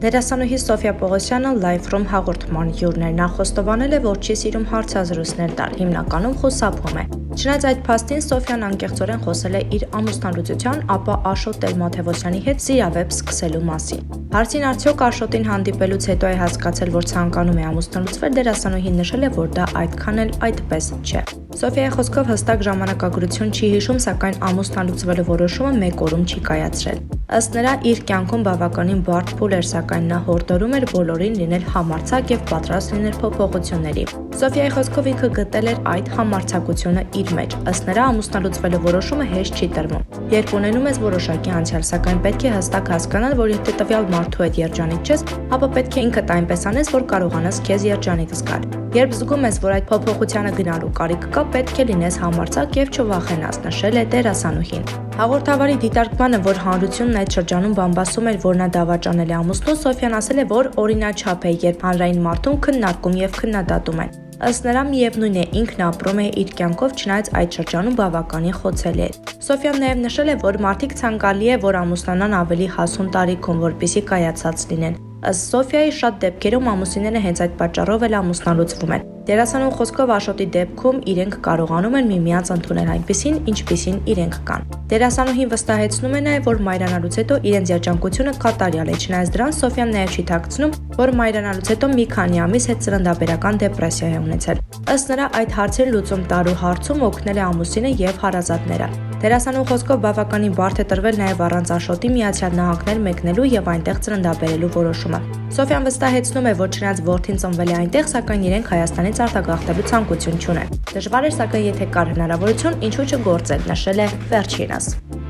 Դերասանուհի Սոֆիա Պողոսյանը Live from հաղորդման հյուրն էր, նա խոստովանել է, որ չի սիրում հարցազրույցներ տալ, հիմնականում խուսափում է։ Չնայած այդ փաստին Սոֆիան անկեղծորեն խոսել է իր ամուսնալուծության, ապա Աշոտ Տեր-Մաթևոսյանի հետ սիրավեպ սկսելու մասին։ Հարցին արդյոք Աշոտին հանդիպելուց հետո է հասկացել, որ ցանկանում է ամուսնալուծվել, դերասանուհին նշել է, որ դա այդքան էլ այդպես չէ։ Սոֆիայի խոսքով հստակ ժամանակագրություն չի հիշում, սակայն ամուսնալուծվելու որոշումը մեկ օրում չի կայացրել։ Ըստ նրա, իր կյանքում բավականին բարդ փուլ էր, սակայն նա հորդորում էր բոլորին լինել համարձակ եւ պատրաստ լինել փոփոխությունների։ Սոֆիայի խոսքով ինքը գտել էր այդ համարձակությունը իր մեջ։ Ըստ նրա, ամուսնալուծվելու որոշումը հեշտ չի տրվում։ Երբ ունենում ես որոշակի անցյալ, սակայն պետք է հստակ հասկանալ, որ եթե տվյալ մարդու հետ երջանիկ չես, ապա պետք է ինքդ այնպես անես, որ կարողանաս քեզ երջանիկ զգալ։ Երբ զգում ես, որ այդ փոփոխությանը գնալու կարիք կա, պետք է լինես համարձակ եւ չվախենաս, նշել է դերասանուհին։ Հաղորդավարի դիտարկմանը, որ հանրությունն այդ շրջանում բամբասում էր, որ նա դավաճանել է ամուսնուն, Սոֆիան ասել է, որ օրինաչափ է, երբ հանրային մարդուն քննարկում եւ քննադատում են։ Ըստ նրա, միևնույն է, ինքն ապրում է իր կյանքով, չնայած այդ շրջանում բավականին խոցելի է։ Սոֆիան նաև նշել է, որ մարդիկ ցանկալի է, որ ամուսնանան ավելի հասուն տարիքում, որպեսզի կայացած լինեն։ Ըստ Սոֆիայի, շատ դեպքերում ամուսինները հենց այդ պատճառով էլ ամուսնալուծվում են։ Դերասանուհու խոսքով Աշոտի դեպքում իրենք կարողանում են միմյանց ընդունել այնպիսին, ինչպիսին իրենք կան։ Դերասանուհին վստահեցնում է նաև, որ մայրանալուց հետո իրենց երջանկությունը կատարյալ է, չնայած դրան Սոֆիան նաև չի թաքցնում, որ մայրանալուց հետո մի քանի ամիս հետ ծննդաբերական դեպրեսիա է ունեցել։ Ըստ նրա, այդ հարցին լուծում տալու հարցում օգնել է ամուսինը եւ հարազատները։ Դերասանուհու խոսքով բավականին բարդ է տրվել նաև առանց Աշոտի Միացյալ Նահանգներ մեկնելու եւ այնտեղ ծննդաբերելու որոշումը։ Սոֆիան վստահեցնում է, որ չնայած որդին ծնվել է այնտեղ, սակայն իրենք Հայաստանից արտագաղթելու ցանկություն չունեն։ Դժվար է, սակայն եթե կար հնարավորություն, ինչու չգործել, նշել է վերջինս։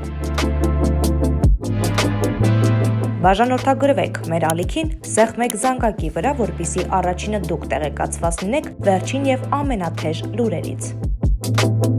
Բաժանորդագրվեք մեր ալիքին սեղմեք զանգակի վրա, որպեսզի առաջինը դուք տեղեկացված լինեք վերջին եւ ամենաթեժ լուրերից։